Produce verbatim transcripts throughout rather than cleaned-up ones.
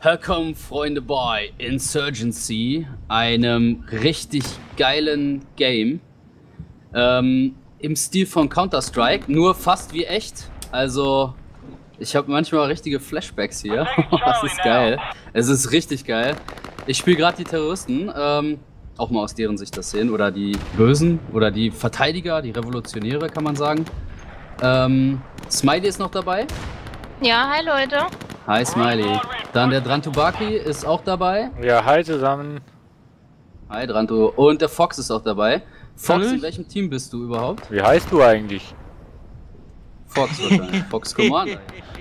Willkommen, Freunde, bei Insurgency, einem richtig geilen Game. Ähm, im Stil von Counter-Strike, nur fast wie echt. Also, ich habe manchmal richtige Flashbacks hier. Das ist geil. Es ist richtig geil. Ich spiele gerade die Terroristen, ähm, auch mal aus deren Sicht das sehen. Oder die Bösen, oder die Verteidiger, die Revolutionäre, kann man sagen. Ähm, Smiley ist noch dabei. Ja, hi Leute. Hi Smiley. Dann der Drantubaki ist auch dabei. Ja, hi zusammen. Hi Dranto. Und der Fox ist auch dabei. Fox, Hallo? in welchem Team bist du überhaupt? Wie heißt du eigentlich? Fox wahrscheinlich. Fox Commander.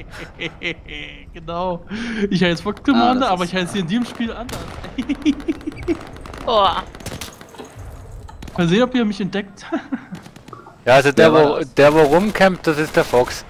Genau. Ich heiße Fox Commander, Ah, aber ist- ich heiße hier in dem Spiel anders. Oh. Mal sehen, ob ihr mich entdeckt. Ja, also der, Wer war wo, das? der, wo rumcampt, das ist der Fox.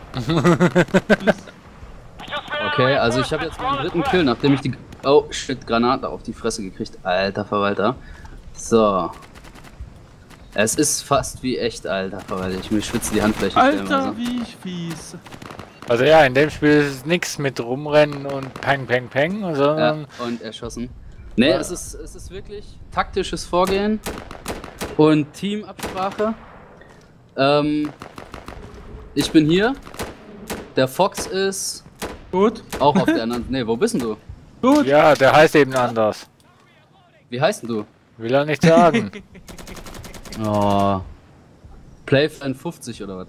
Okay, also ich habe jetzt meinen dritten Kill, nachdem ich die... Oh, shit, Granate auf die Fresse gekriegt. Alter Verwalter. So. Es ist fast wie echt, alter Verwalter. Ich mir schwitze die Handflächen. Alter, stellenweise. wie ich fies. Also ja, in dem Spiel ist es nichts mit rumrennen und peng, peng, peng, Ja, sondern und erschossen. Nee, es ist, es ist wirklich taktisches Vorgehen und Teamabsprache. Ähm, ich bin hier. Der Fox ist Gut, auch auf der anderen... Nee, wo bist denn du? gut. ja, der heißt eben anders. Wie heißt denn du? Will er nicht sagen. Oh. Playfan fünfzig oder was?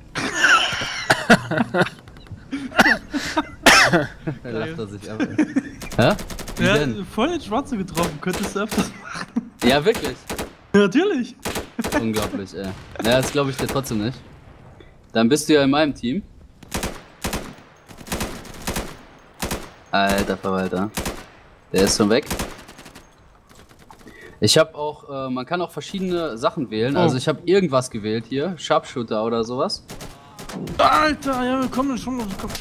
Da lacht er sich ab. ey. Hä? Wie Ja, denn? voll ins Schwarze getroffen. Könntest du öfters machen. Ja, wirklich. Natürlich. Unglaublich, ey. Ja, das glaube ich dir trotzdem nicht. Dann bist du ja in meinem Team. Alter Verwalter. Der ist schon weg. Ich habe auch, äh, man kann auch verschiedene Sachen wählen. Oh. Also ich habe irgendwas gewählt hier. Sharpshooter oder sowas. Alter, ja, wir kommen schon. Komm.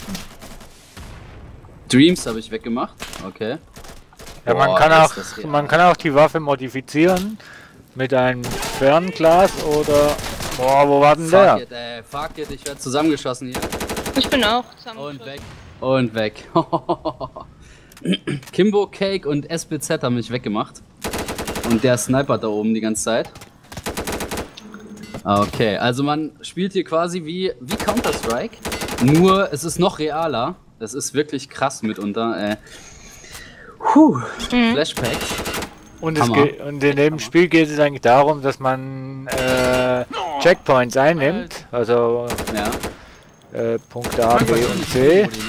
Dreams habe ich weggemacht. Okay. Ja, man Boah, kann ist auch, das real. man kann auch die Waffe modifizieren mit einem Fernglas oder... Boah, wo war denn Fuck der? it, ey. Fuck it, ich werde zusammengeschossen hier. Ich bin auch Und zusammengeschossen. weg. Und weg. Kimbo, Cake und S B Z haben mich weggemacht. Und der snipert da oben die ganze Zeit. Okay, also man spielt hier quasi wie, wie Counter-Strike. Nur es ist noch realer. Das ist wirklich krass mitunter. Äh. Puh. Mhm. Flashbacks. Und, es Hammer. geht, und in dem Spiel geht es eigentlich darum, dass man äh, Checkpoints einnimmt. Also Ja. äh, Punkte A, B und C. Ne?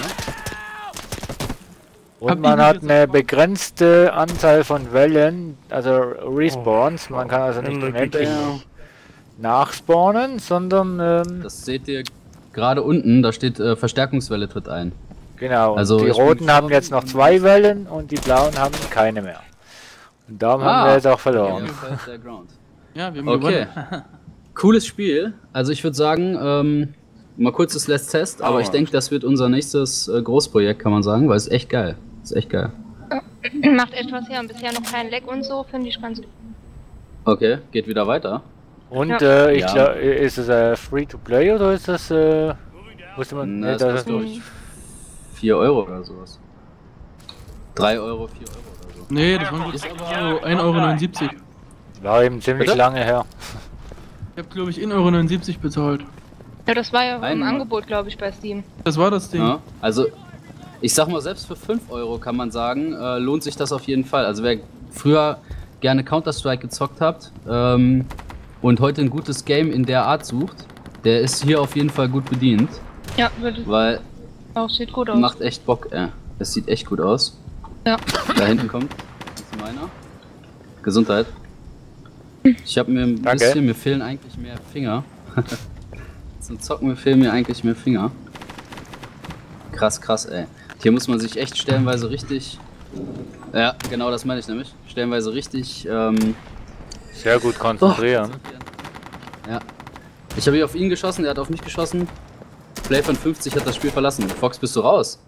Und Hab man ich hat jetzt eine auch. begrenzte Anzahl von Wellen, also Respawns. Man kann also nicht unendlich nachspawnen, sondern ähm, Das seht ihr gerade unten. Da steht äh, Verstärkungswelle tritt ein. genau. Und Also die ich bin roten haben schon- jetzt noch zwei Wellen und die blauen haben keine mehr. Und darum haben wir jetzt auch verloren. Ja, fällt der Ground. Ja, wir haben Okay. gewonnen. Cooles Spiel. Also ich würde sagen, ähm, mal kurzes Let's Test, aber ich denke, das wird unser nächstes äh, Großprojekt, kann man sagen, weil es ist echt geil. Ist echt geil. Macht etwas her und bisher noch kein Leck und so, finde ich ganz. Okay, geht wieder weiter. Und Ja. äh, ich Ja. glaub, ist es äh, free to play oder ist das äh, musste man Na, nee, das das kostet, ist glaube ich, vier Euro oder sowas. drei Euro, vier Euro oder so. Nee, das waren Ist so aber- ein Euro neunundsiebzig. war eben ziemlich Bitte? lange her. Ich habe, glaube ich, ein Euro neunundsiebzig bezahlt. Ja, das war ja im Ein- Angebot, glaube ich, bei Steam. Das war das Ding. Ja, also, ich sag mal, selbst für fünf Euro kann man sagen, äh, lohnt sich das auf jeden Fall. Also wer früher gerne Counter-Strike gezockt hat ähm, und heute ein gutes Game in der Art sucht, der ist hier auf jeden Fall gut bedient, Ja, würde weil auch sieht gut aus. macht echt Bock, äh. Es sieht echt gut aus. Ja. Da hinten kommt, das ist meiner. Gesundheit. Ich habe mir ein Danke. bisschen, mir fehlen eigentlich mehr Finger. Zum Zocken mir fehlen mir eigentlich mehr Finger. Krass, krass, ey. Hier muss man sich echt stellenweise richtig... Ja, genau das meine ich nämlich. Stellenweise richtig, ähm... Sehr gut konzentrieren. Ja. Ich habe hier auf ihn geschossen, er hat auf mich geschossen. Play von fünfzig hat das Spiel verlassen. Fox, bist du raus?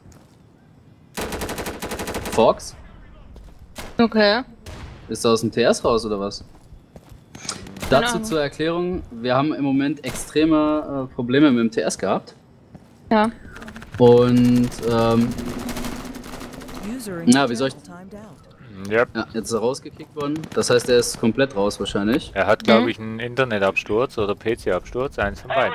Fox? Okay. Ist du aus dem T S raus oder was? Keine Dazu Ahnung. zur Erklärung, wir haben im Moment extreme äh, Probleme mit dem T S gehabt. Ja. Und ähm, Na, wie soll ich... Ja. Ja, jetzt ist er rausgekickt worden. Das heißt, er ist komplett raus wahrscheinlich. Er hat, glaube ich, einen Internetabsturz oder P C-Absturz, eins von beiden.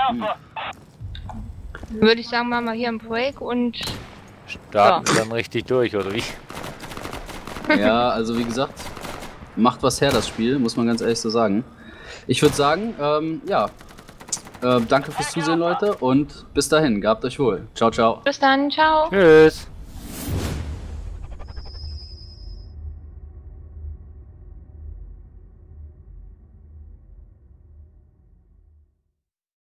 Würde ich sagen, machen wir hier einen Break und Starten wir dann richtig durch, oder wie? Ja, also wie gesagt, macht was her, das Spiel, muss man ganz ehrlich so sagen. Ich würde sagen, ähm, ja, äh, danke fürs Zusehen, Leute, und bis dahin, gehabt euch wohl. Ciao, ciao. bis dann, ciao. Tschüss.